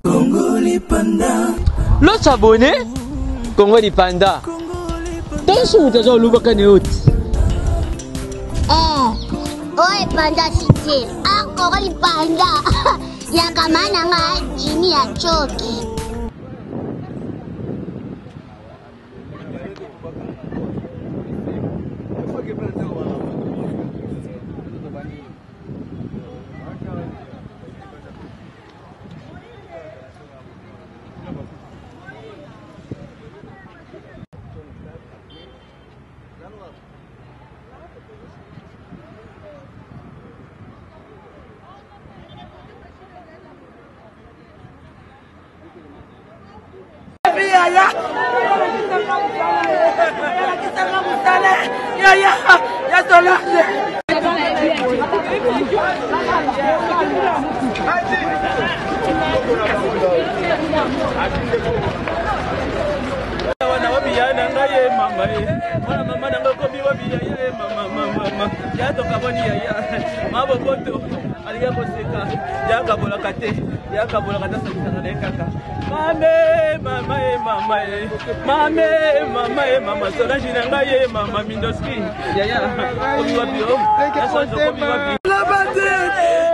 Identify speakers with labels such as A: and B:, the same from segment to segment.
A: Congo Lipanda.
B: L'autre abonné, Congo Lipanda. Dans ce où tu as lu
C: Oi panda cité. Ah, Congo Lipanda. Yakamana nga Jimmy ya choki.
D: Mama, Solange Nangaye, Mama Mindoski, Yaya, Obiwabio, la bataille,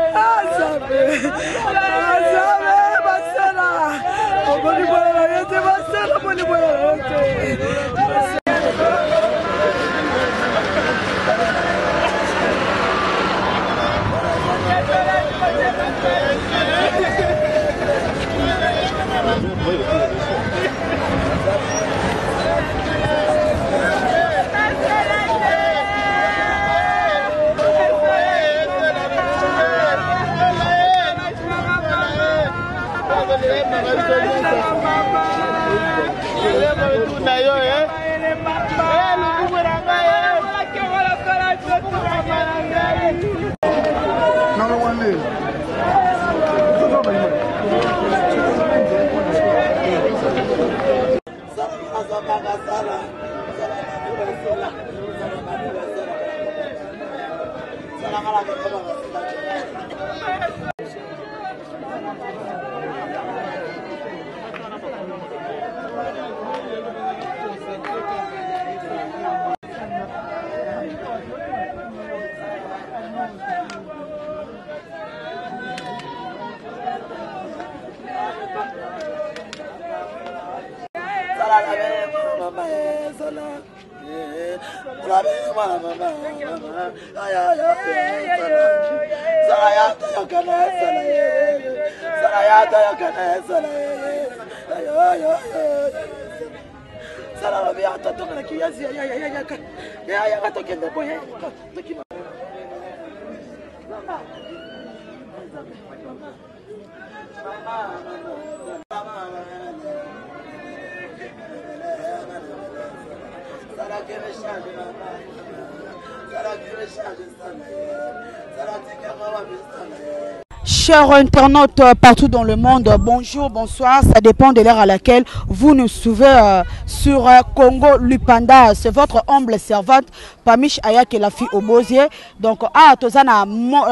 D: Chers internautes partout dans le monde, bonjour, bonsoir, ça dépend de l'heure à laquelle vous nous suivez sur Congo Lipanda. C'est votre humble servante Pamish Ayak et la fille au Bosier. Donc, toza na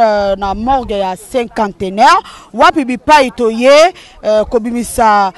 D: morgue ya cinquantenaire. Wapi bipa itoye, kobimisa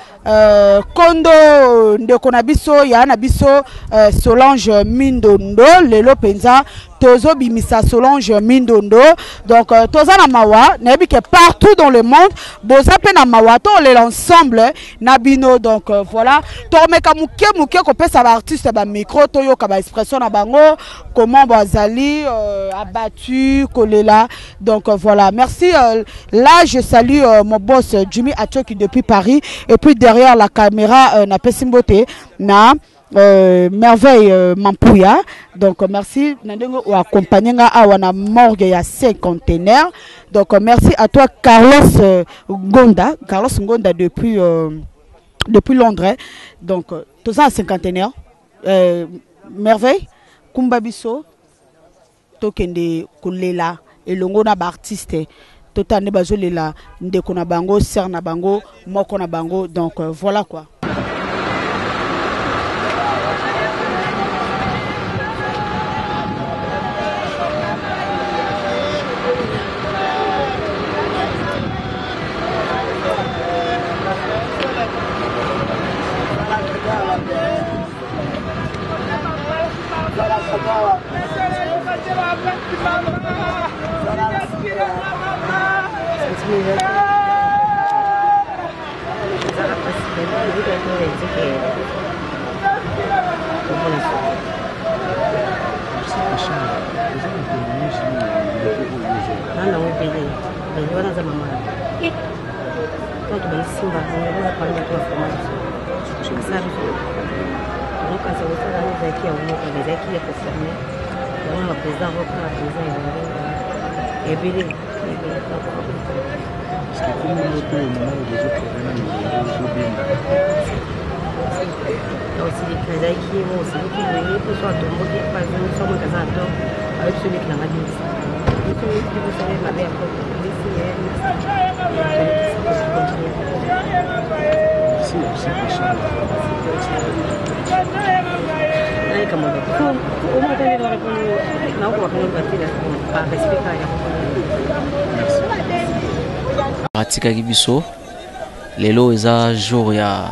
D: kondo ndeko na biso, ya na biso Solange Mindondo, lelo penza. Tozo bimisa Solange Mindondo. Donc, toza na mawa, nebi ke partout dans le monde, boza pe na mawa, to le l'ensemble, nabino. Donc, voilà. Tormeka muke ko pesa ba artiste ba micro, to yo ka ba expression na bango, comment bazali abattu, kolela. Donc, voilà. Merci. Là, je salue mon boss Jimmy Achoki depuis Paris. Et puis, derrière la caméra, na Pesimbote, na Merveille Mampouya. Donc merci Nandengo ou accompagné à wana morgue ya cinquantenaire. Donc merci à toi Carlos Ngonda depuis Londres. Donc tous en cinquantenaire. Merveille Kumbabiso tokende kolela elongo na ba artiste totane bazolela ndeko na bango ser na bango moko na bango. Donc voilà quoi.
B: Atikaki biso lelo eza jour ya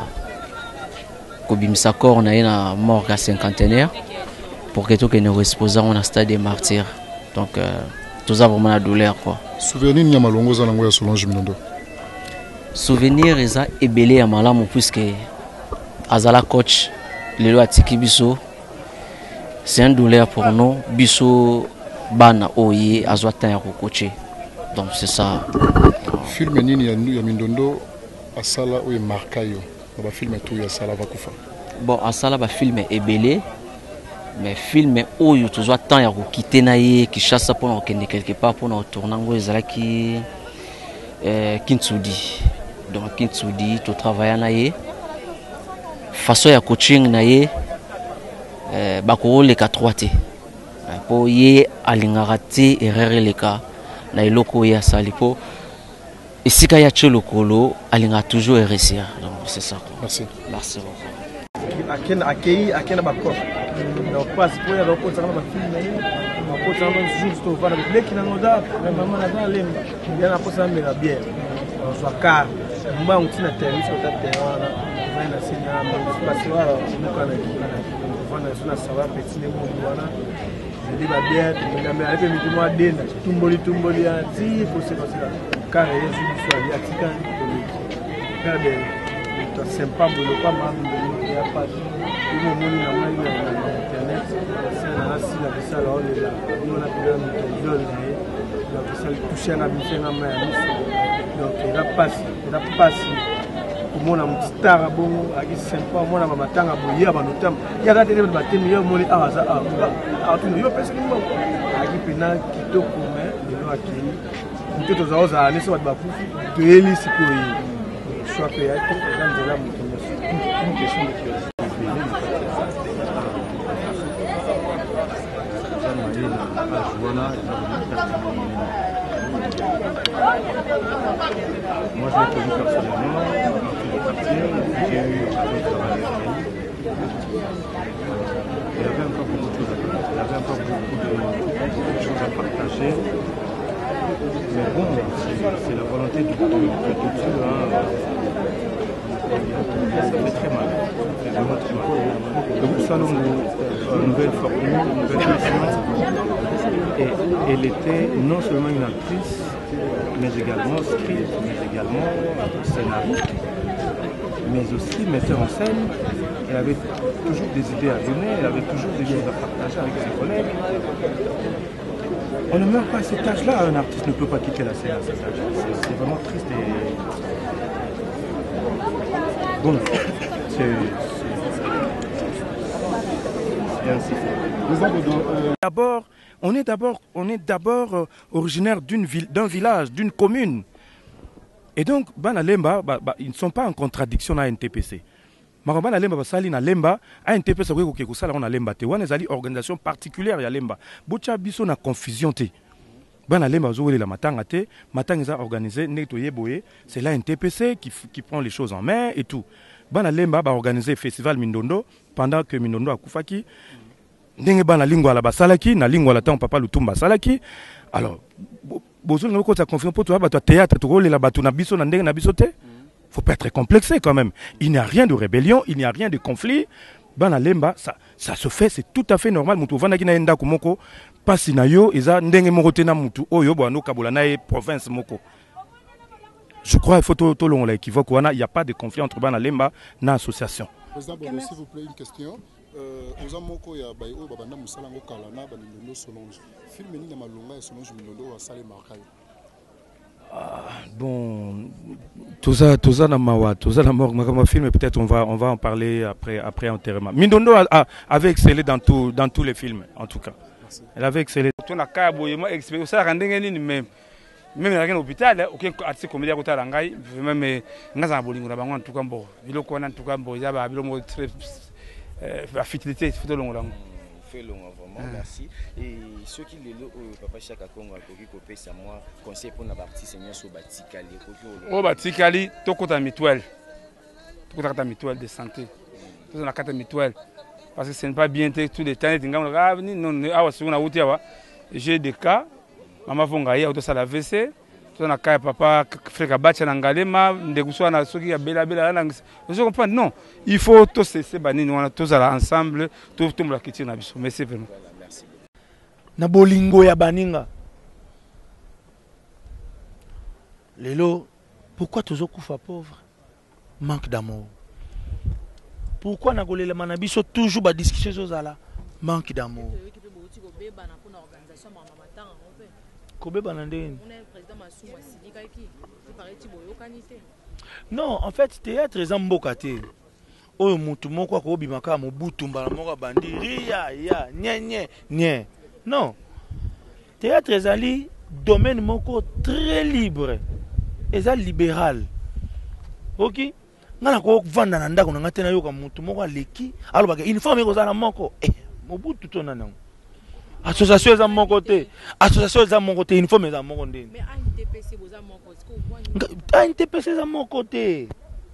B: kobimisa corps na ye na morgue cinquantenaire pour que tokende koexposa na stade des martyrs. Donc toza vraiment la douleur quoi.
E: Souvenir nya malongo za nango ya Solange Minondo.
B: Souvenir eza ebele ya malamu puisque azala coach lelo atiki biso. C'est une douleur pour nous biso bana oye azwa temps ya coacher. Donc c'est ça.
E: Film nini ya Mindondo asala ou marka yo ba film tout ya sala va kufa.
B: Bon asala ba film ebele mais film oyo tozwa temps ya quitter na ye Kinshasa pour na kende quelque part pour na tourner ngo ezalaki Kintsudi. Donc Kintsudi to travailler na ye façon ya coaching na ye bako le 3T po ye alingaka te erreur le ka na eloko ya salipo esika ya cholokolo alinga toujours réussir. Donc c'est ça.
E: Merci.
B: Merci beaucoup.
F: Akena bakor. Donc passe pour ya bakor ça va filmer. Bakor ça va juste au voir avec les qui n'ont pas maman na dans lemba. Bien na posa mbela bière. Soit car mba untina terrain sur ta terrain na na sina mais parce que voilà muka na vana suna sawa petit ne mo wana. Je dis ba bière mais avec mi moi denda tumboli ya ti pour se passer là. Car il y a une fois il y a tika car de sympa bolo pas mal il y a pas il moment na mai na internet c'est na si la ça là on est là on a bien le viol là ça toucher na bien na mai donc il a passé komona mutitara bongo aki sympa mona mama tanga boya banotam ya ka tele batemi yo moli aza tu yo pesa ni mbongo aki pena kitoko mais lelo akini mtoto zao za anisa watu bakufi tueli siku hii shwape yake ndio la mtoto une question de curiosité
G: moi je l'ai connu personnellement j'ai eu un travail il y avait encore beaucoup de choses à faire il y avait encore beaucoup de choses à partager. Mais bon, c'est la volonté de Dieu. Ça fait très mal. C'est vraiment très mal. Donc, ça, une nouvelle formule, une nouvelle naissance. Et elle était non seulement une actrice, mais également script, mais également scénariste, mais aussi metteur en scène. Elle avait toujours des idées à donner, elle avait toujours des choses à partager avec ses collègues. On ne meurt pas à cet âge-là, un artiste ne peut pas quitter la scène à cet âge. C'est vraiment triste et... Bon, c'est ainsi.
F: D'abord, on est d'abord originaire d'un village, d'une commune. Et donc, Bana Lemba, ils ne sont pas en contradiction à NTPC. Marabana Lemba basali na Lemba a NTPC ko ke kusala on a Lemba te wana ezali organisation particulière ya Lemba. Bocha biso na confusion te. Bana Lemba zo la matanga te, matanga za organisé neto yeboye, c'est la NTPC qui prend les choses en main et tout. Bana Lemba ba organiser festival Mindondo pendant que Mindondo akufaki. Ndenge bana lingwa la basalaki na lingwa la tan papa Lutumba salaki. Alors bozo ngako ko ta confusion pour toi ba théâtre to la batu na biso na ndenge na biso te. Faut pas être complexé quand même. Il n'y a rien de rébellion, il n'y a rien de conflit.
G: bana lemba ça se fait, c'est tout à fait normal. Mutu vanda kina enda kumoko pasi na yo eza ndenge moko tena mutu oyo bwana kabola na province moko. Je crois qu'il faut tout long l'équivoque. Il n'y a pas de conflit entre bana lemba na association.
E: Président Bono, s'il vous plaît, une question. Aux amoko ya bayo babanda musala ngo kala na banindondo Solange. Film ni na malonga ya Solange Mindondo wa sale markayo.
G: Bon, tout ça na mawa, tout ça na mort, ma film peut-être on va en parler après enterrement. Mindondo avait excellé dans tous les films en tout cas. Merci. Elle avait excellé.
H: Tout na ka boyema expérience ça rendenge ni même dans l'hôpital aucun artiste comédien ko tala ngai même ngaza bolingo na bango en tout cas bon. Biloko na en tout cas bon, ya ba biloko très fidélité photo longo lango.
I: Fait long vraiment merci et ceux qui le papa Chaka Kongo akoki kopesa moi conseil pour na artiste nyonso batikali koki
H: o batikali tokota mutuelle de santé tout na carte mutuelle parce que ce n'est pas bien tous les temps ngam ni non awa suna wuti awa j'ai des cas mama vonga ya auto sala VC tout na cas papa frère bacha na ngalema ndekuso na soki ya bela na je comprends non il faut tous ces banini on tous ensemble tout la kitchen na biso merci vraiment
I: merci
F: na bolingo ya baninga lelo pourquoi toujours kufa pauvre manque d'amour pourquoi na kolela na biso toujours ba discussion zozala manque d'amour non en fait théâtre eza mboka te oyo mutu moko akobimaka mobutu mbala moko bandi ria ya nye non théâtre ezali domaine moko très libre eza libéral ok ngana ko vanda na ndako na tena yoka mutu moko aleki alobaka uniforme ekozala moko mobutu to na nango association eza moko te uniforme eza moko ndeni mais ANTPC boza moko ANTPC eza moko te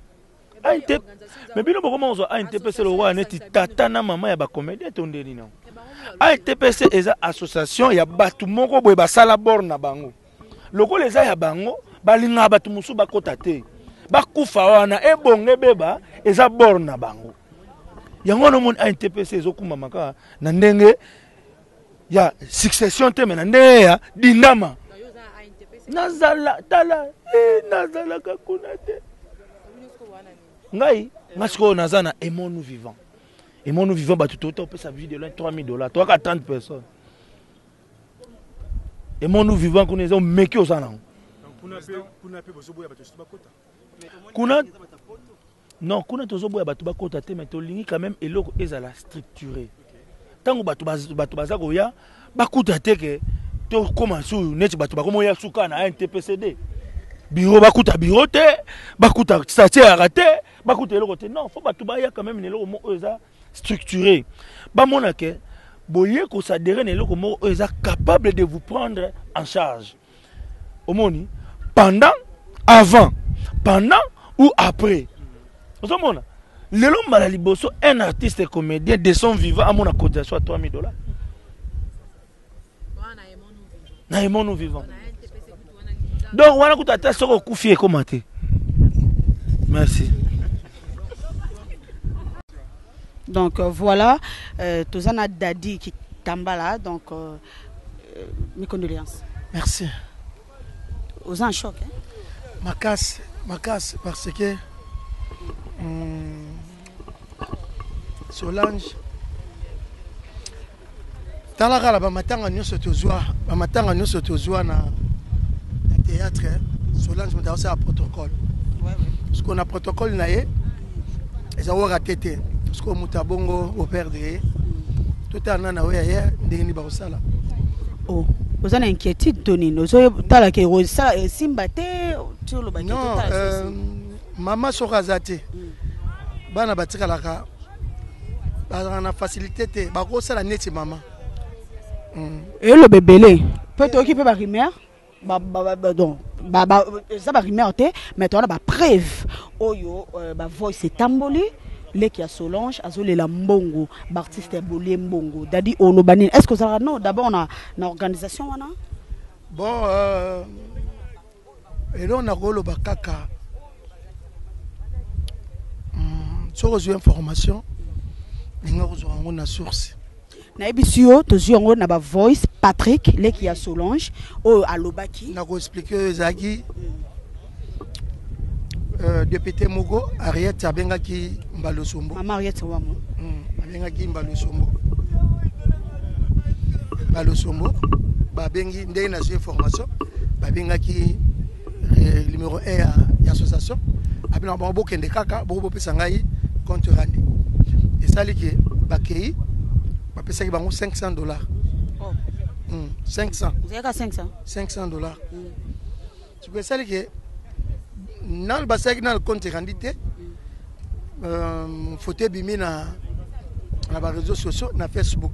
F: mais bino boko mozo ANTPC lo wa neti tata na mama ya ba comédien to ndeni na ANTPC eza association ya batu moko boye basala bor na bango lokola eza ya bango balinga batu musu bakota te bakufa wana ebonge beba eza bor na bango yango no mon ANTPC ezokuma maka na ndenge ya succession te mena nde ya dindama nazala tala nazala kakuna te ngai ngasiko nazana aimons nous vivant batu toto pesa vie de $3,000 toi ka 30 personnes aimons nous vivant kuna ezo meki osana kuna non kuna tozoboya batu bakota te mais tolingi quand même eloko ezala structuré tango batu baza koya bakuta teke to koma su neti batu bakomo ya suka na NTPCD bureau bakuta bureau te bakuta stagiaire te bakuta eloko te non faut batu baya quand même eloko mo eza structuré ba mona ke boye ko s'adhérer na eloko mo eza capable de vous prendre en charge omoni pendant avant pendant ou après osomona lelo mbala liboso un artiste comédien de son vivant à mon cotisation à $3,000 na aimons nous vivant donc wana kutata soko kufie komate merci
D: donc voilà tozana Dadi qui tambala donc mes condoléances
J: merci
D: aux en choc hein?
J: ma casse parce que Solange talakala bamatanga nyonso tozwa na théâtre Solange mutaosa protocole parce qu'on a protocole na ye eza raté te parce que mutabongo au perdre tout ana na oya ye ndeni ba osala
D: oh vous avez inquiétude Tony nous tala ke rosa simba te tu lo ba
J: maman Sorazate bana batikalaka na facilité te bakosala neti maman
D: et le bébé peut occuper ba rimer donc ça ba rimer te mais tu as ba preuve oyo ba voice tamboli leki ya Solange azolela mbongo artiste bolé mbongo dadi olobani est-ce que ça non d'abord on a une organisation wana
J: bon et là on a roloba kaka sur une information ninga kozwa yango na source
D: nayebi si yo tozwi yango na ba voice Patrick leki ya Solange oyo alobaki
J: na koexplike oyo ezalaki député moko Ariette abengaki Mbalo Sombo
D: mama Ariette wamo
J: abengaki Mbalo Sombo Mbalo Sombo babengi ndenge na information babengaki numéro 1 ya association abina bango bokende kaka bopesa ngai compte rendu esali ke bakei bapesaki bango $500 500 $500 siko esali ke nal basaki na compte rendu te photo ebimi na ba réseaux sociaux na Facebook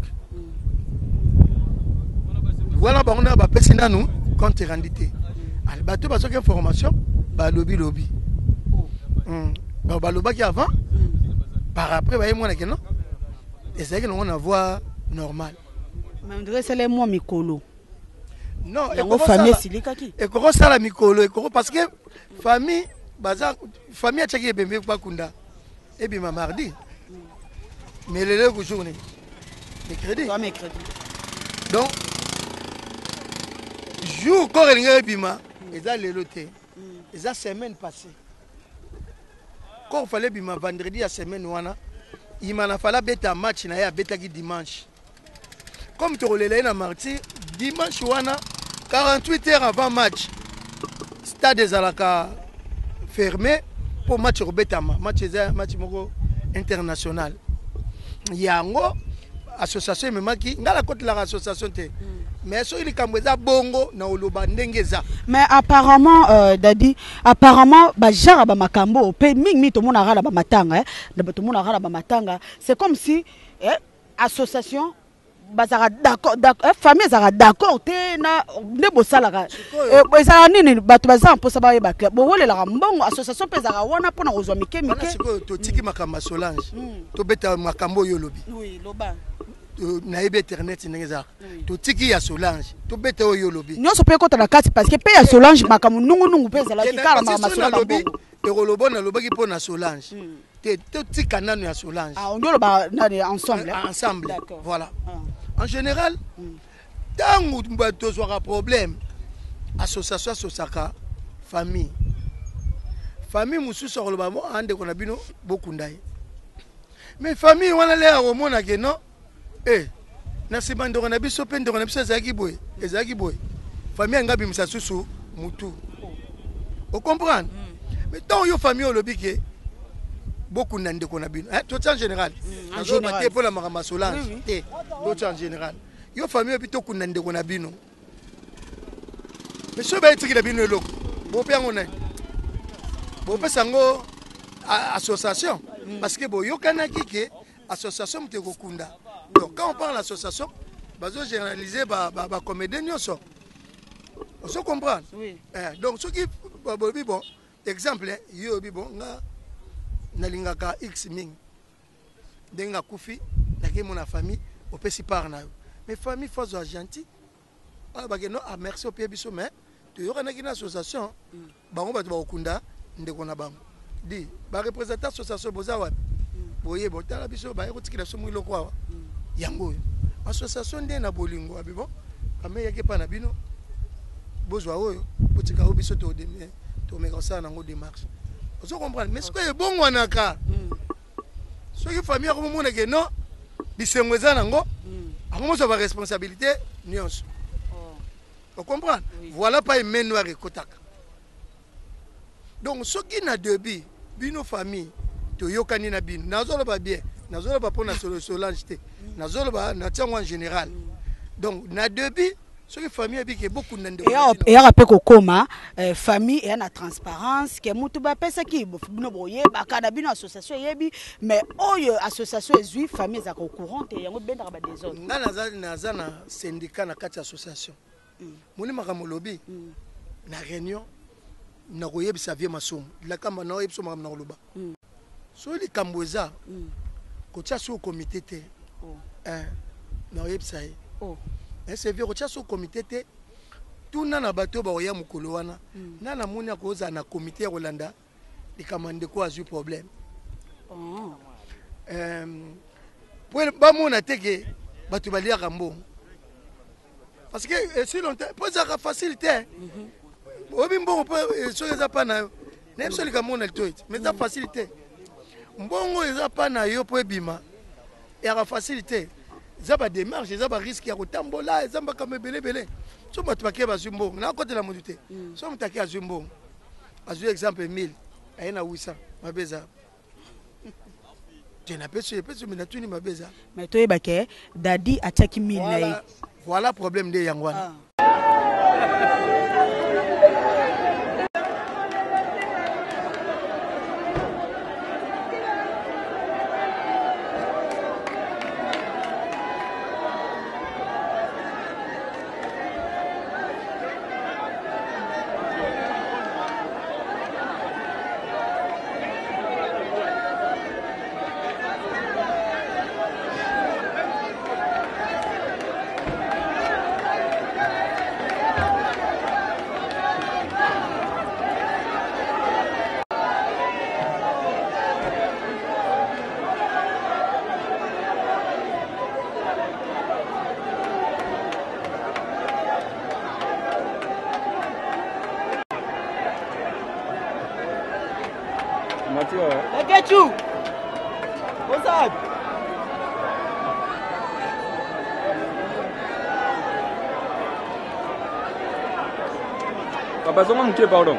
J: voilà bango na bapesi nanu compte rendu te bato bazoki information balobi balobaki avant par après baye mwana ke non ezalaki nango na voix normale
D: mais on dirait c'est les mois mikolo
J: non
D: famille silikaki
J: ekokosala mikolo ekoko parce que famille atiaki ebembe bakunda ebima mardi mais lelo ko journée mercredi donc jour corps elingi ebima eza lelo te eza semaine passée corps fallait bima vendredi ya semaine wana imana fala beta match na ya betaki dimanche comme tokolela na mardi dimanche wana 48 heures avant match stade ezalaka fermé pour match robetama match moko international yango association memaki ngala kotelaka association te mais so likambo eza bongo na oloba ndenge eza
D: mais apparemment Dadi apparemment ba jara ba makambo pe mingi to mona rala ba matanga to mona rala ba matanga c'est comme si association bazara d'accord famille zara d'accord te na ndebo salaka ezala nini bato bazana posa ba yeba club bo wolela mbongo association pe zara wana pona kozwa mike
J: to tiki makambo Solange to beta makambo yo lobi
D: oui loba
J: na ebe internet ndenge za to tiki ya Solange to beta oyo lobi
D: nyonso pe kota na kati parce que pe ya Solange makambo nungu pe zala kikala makambo Solange
J: lobi ekolobo na lobaki pona Solange te to tika nano ya Solange
D: on doit ba ensemble
J: voilà en général tangu bato zwaka problème association sosaka famille mususu akoloba mo ande kona bino bokundai mais famille wana le akomona ke non na nsima ndeko na biso mpe ndeko na biso ezalaki boye famille angabimisa susu mutu ocomprendre mais tant yo famille olobi ke bokunda ndeko na bino tout en général nazoba te mpola makambo ya Solange te tout en général yo famille obi tokunda ndeko na bino mais so bayetikila bino eloko bope yango nani bopesa yango association parce que boyokanaki ke association moto ekokunda donc quand on parle d'association bazo généraliser ba comédien nyonso on comprendre donc ce qui bon exemple yo bi bon nga nalingaka x mingi denga kufi nake mona famille opesi par na yo mais famille fazo gentil ba ke no merci au pied biso mais to yoka na kina association bango bato ba okunda ndeko na bango di ba représenter association boza wapi boye botala biso ba ekotikila so mwilo kwa yango association ndé na bolingo abi bon kame yake pa na bino bozwa oyo botika o biso to meka ça nango démarche vous comprenez mais ce que est bon wanaka ce qui famille ko mona ke non bisengo za nango akomo so ba responsabilité nyonso vous comprenez voilà pas une main noire ekotaka donc ce qui na debi bino famille to yokani na bino nazolo ba bien nazolo ba pona Solange te nazolo ba na tiango en général donc na debi ce qui famille a que beaucoup n'ende
D: et après kokoma famille et na transparence que mutu ba pesa ki bino boye ba kana bino association yebi mais oyo association ezui famille za ko courant et yango benda ba désordre
J: ngana na syndicat na kati association moni makambo lobi na réunion na koyebisa vie masomo la kamba na yebso makambo na loba so li kamboza ko tia so comité te na yebisa c'est vrai que au comité te tout na bato ba oya mukolo wana na na moni akoza na comité Rolanda pour bamona teke batu balia kambo parce que si longtemps pour ça facilité obi mbongo po so eza pa na même so likamona litoit mais ça facilité mbongo eza pa na yo po ebima ya facilité za ba démarche za ba risque ya kotambola za ba kamebele bele so batu bakie ba zumbo na côté la modité so mutaki a zumbo azu exemple 1000 ayena 800 mabeza je n'appelle sur les petits minatuni mabeza
D: mais toi ebake dadi ataki 1000 na
J: voilà problème de yangwana
F: I get you. What's up? Papa, comment tu es, pardon?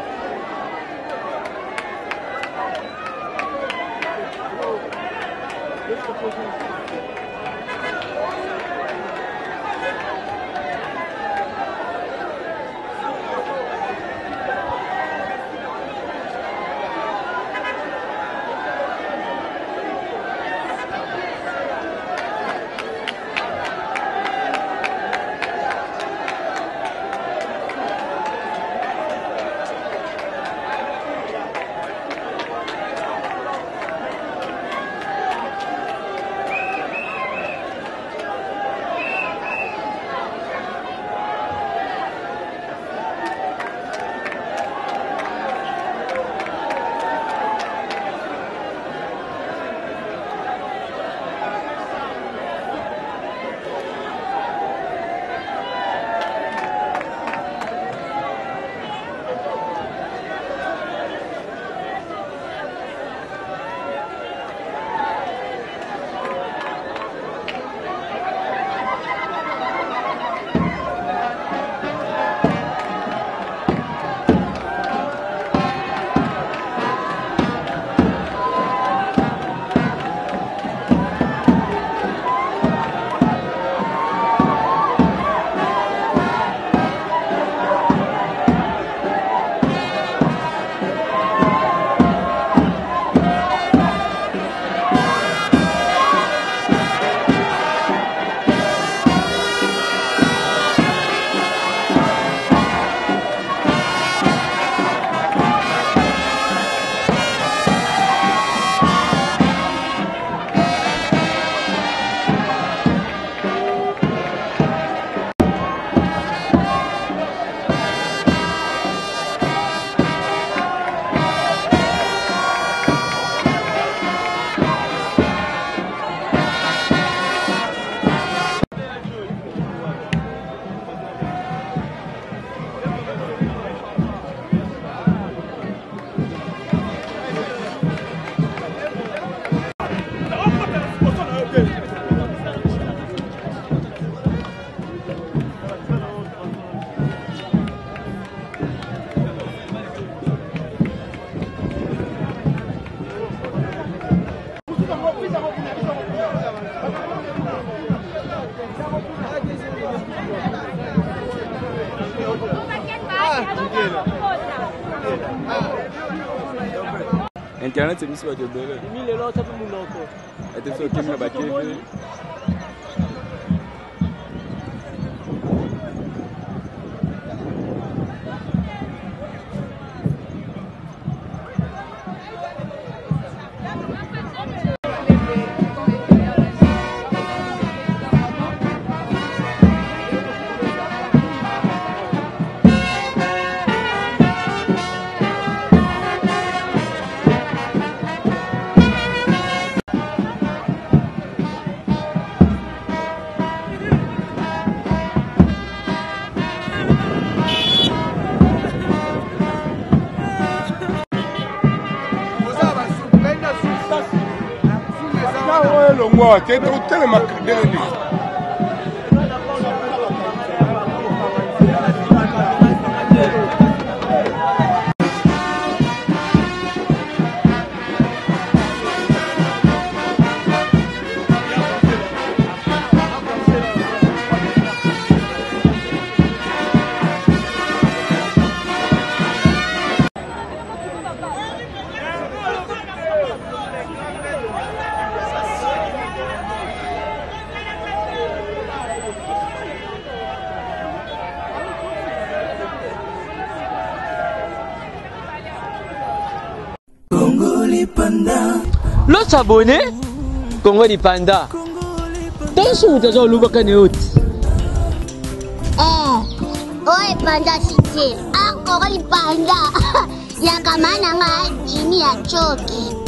F: Internet c'est mis sur le dollar. Et tu fais comme la baquette.
K: longwa te tellement kadeli.
L: L'autre abonné, Congo di Panda. Dans son temps, nous avons
C: Oi panda cité, Congo di Panda. Yakamana nga ini ya choki.